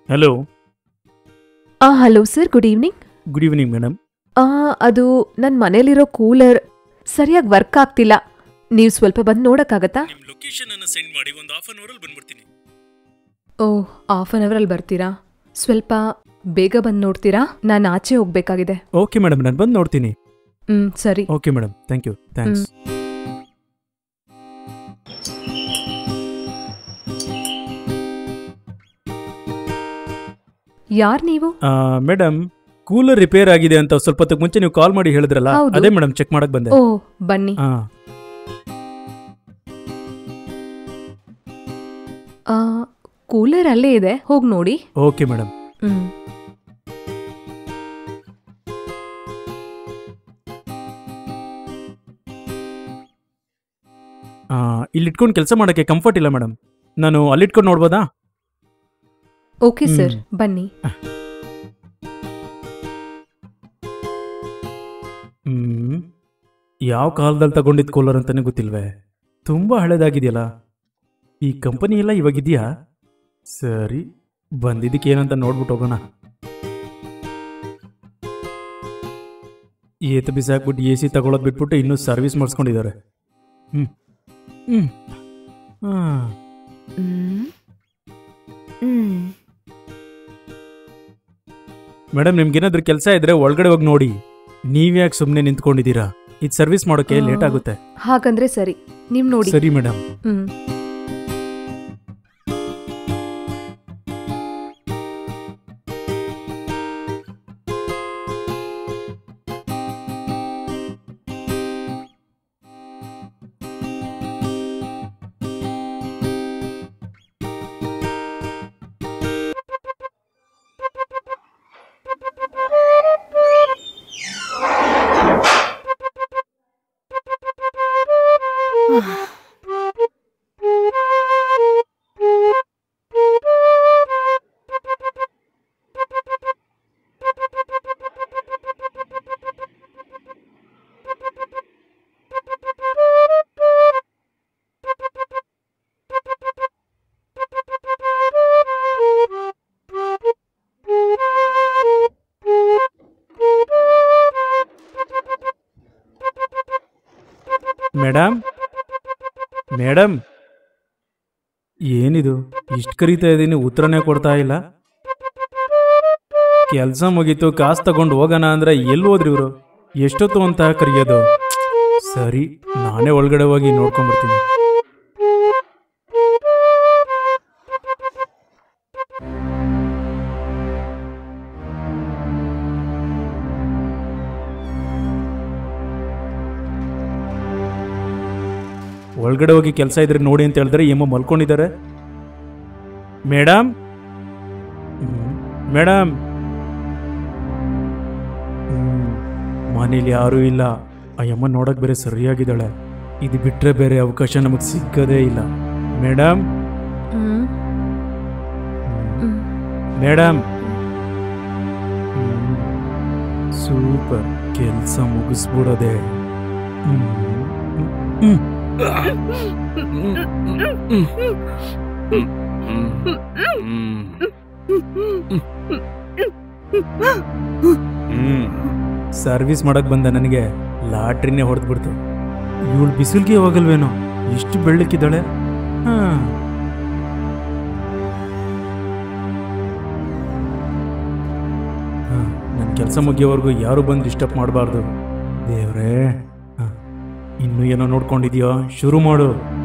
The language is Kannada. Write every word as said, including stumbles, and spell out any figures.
ಹಲೋ. ಆ hello sir, good evening. Good evening madam. ಆ ಅದು ನನ್ನ ಮನೇಲಿರೋ ಕೂಲರ್ ಸರಿಯಾಗಿ ವರ್ಕ್ ಆಗ್ತಿಲ್ಲ. ನೀವು ಸ್ವಲ್ಪ ಬಂದು ನೋಡಕ್ಕಾಗತ್ತಾ? ನಿಮ್ಮ ಲೊಕೇಶನ್ ಅನ್ನು ಸೆಂಡ್ ಮಾಡಿ, ಒಂದು ಹಾಫ್ ಆನ್ ಅವರಲ್ಲಿ ಬಂದ್ಬಿಡ್ತೀನಿ. ಓಹ್, ಹಾಫ್ ಆನ್ ಅವರಲ್ಲಿ ಬರ್ತೀರಾ? ಸ್ವಲ್ಪ ಬೇಗ ಬಂದು ನೋಡ್ತೀರಾ? ನಾನು ಆಚೆ ಹೋಗ್ಬೇಕಾಗಿದೆ. ಓಕೆ ಮೇಡಮ್, ನಾನು ಬಂದು ನೋಡ್ತೀನಿ. ಹ್ಮ್ ಸರಿ. Okay madam, thank you. Thanks. ಯಾರ್ ನೀವು? ಮೇಡಮ್, ಕೂಲರ್ ರಿಪೇರ್ ಆಗಿದೆ ಅಂತ ಸ್ವಲ್ಪ ಹೊತ್ತಿಗೆ ಮುಂಚೆ ನೀವು ಕಾಲ್ ಮಾಡಿ ಹೇಳಿದ್ರಲ್ಲ, ಅದೇ ಮೇಡಮ್ ಚೆಕ್ ಮಾಡಕ್ ಬಂದೆ. ಓ ಬನ್ನಿ. ಕೂಲರ್ ಅಲ್ಲೇ ಇದೆ, ಹೋಗಿ ನೋಡಿ. Okay madam. ಹ್ಮ್ ಇಲ್ಲಿ ಇಟ್ಕೊಂಡು ಕೆಲಸ ಮಾಡಕ್ಕೆ ಕಂಫರ್ಟ್ ಇಲ್ಲ ಮೇಡಮ್. ನಾನು ಅಲ್ಲಿ ಇಟ್ಕೊಂಡು ನೋಡ್ಬೋದಾ? ಓಕೆ ಸರ್, ಬನ್ನಿ. ಹ್ಮ್ ಯಾವ ಕಾಲದಲ್ಲಿ ತಗೊಂಡಿದ್ ಕೂಲರ್ ಅಂತಾನೆ ಗೊತ್ತಿಲ್ವೇ. ತುಂಬಾ ಹಳೇದಾಗಿದೆಯಲ್ಲ. ಈ ಕಂಪನಿ ಎಲ್ಲ ಇವಾಗಿದೆಯಾ? ಸರಿ, ಬಂದಿದ್ದಕ್ಕೆ ಏನಂತ ನೋಡ್ಬಿಟ್ಟು ಹೋಗೋಣ. ಏತ ಬಿಸಾಕ್ಬಿಟ್ಟು ಎ ಸಿ ತಗೊಳೋದು ಬಿಟ್ಬಿಟ್ಟು ಇನ್ನೂ ಸರ್ವಿಸ್ ಮಾಡಿಸ್ಕೊಂಡಿದ್ದಾರೆ. ಹ್ಮ್ ಹ್ಮ್ ಹ್ಮ್ ಮೇಡಮ್, ನಿಮ್ಗೇನಾದ್ರೂ ಕೆಲಸ ಇದ್ರೆ ಒಳಗಡೆ ಹೋಗಿ ನೋಡಿ. ನೀವ್ಯಾಕೆ ಸುಮ್ಮನೆ ನಿಂತ್ಕೊಂಡಿದ್ದೀರಾ? ಇದು ಸರ್ವಿಸ್ ಮಾಡೋಕೆ ಲೇಟ್ ಆಗುತ್ತೆ. ಹಾಗಂದ್ರೆ ಸರಿ, ನೀವು ನೋಡಿ. ಸರಿ ಮೇಡಮ್. ಹ್ಮ್ ಮೇಡಮ್ ಮೇಡಮ್ ಏನಿದು ಇಷ್ಟು ಕರೀತಾ ಇದ್ದೀನಿ, ಉತ್ತರನೇ ಕೊಡ್ತಾ ಇಲ್ಲ. ಕೆಲಸ ಮುಗೀತು, ಕಾಸು ತಗೊಂಡು ಹೋಗೋಣ ಅಂದ್ರೆ ಎಲ್ಲಿ ಹೋದ್ರಿ ಇವರು? ಎಷ್ಟೊತ್ತು ಅಂತ ಕರೆಯೋದು? ಸರಿ, ನಾನೇ ಒಳಗಡೆ ಹೋಗಿ ನೋಡ್ಕೊಂಡ್ಬರ್ತೀನಿ. ಒಳಗಡೆ ಹೋಗಿ ಕೆಲಸ ಇದ್ರೆ ನೋಡಿ ಅಂತ ಹೇಳಿದ್ರೆ ಏಮೋ ಮಲ್ಕೊಂಡಿದ್ದಾರೆ. ಮೇಡಮ್ ಮೇಡಮ್ ಮನೇಲಿ ಯಾರೂ ಇಲ್ಲ. ಆ ಯಮ್ಮ ನೋಡಕ್ ಬೇರೆ ಸರಿಯಾಗಿದ್ದಾಳೆ. ಇದು ಬಿಟ್ರೆ ಬೇರೆ ಅವಕಾಶ ನಮಗೆ ಸಿಕ್ಕದೇ ಇಲ್ಲ. ಮೇಡಮ್ ಮೇಡಮ್ ಸೂಪರ್, ಕೆಲಸ ಮುಗಿಸ್ಬಿಡೋದೆ. ಹ್ಮ್ ಸರ್ವಿಸ್ ಮಾಡಕ್ ಬಂದ ನನಗೆ ಲಾಟ್ರಿನೇ ಹೊಡೆದ್ಬಿಡ್ತು. ಇವಳು ಬಿಸಿಲ್ಗೆ ಹೋಗಲ್ವೇನೋ, ಇಷ್ಟು ಬೆಳ್ಳಕ್ಕಿದ್ದಾಳೆ. ಹಾ ನನ್ನ ಕೆಲಸ ಮುಗಿಯೋವರೆಗೂ ಯಾರು ಬಂದು ಡಿಸ್ಟರ್ಬ್ ಮಾಡಬಾರ್ದು. ದೇವ್ರೇ, ಇನ್ನೂ ಏನೋ ನೋಡ್ಕೊಂಡಿದ್ಯೋ? ಶುರು ಮಾಡು.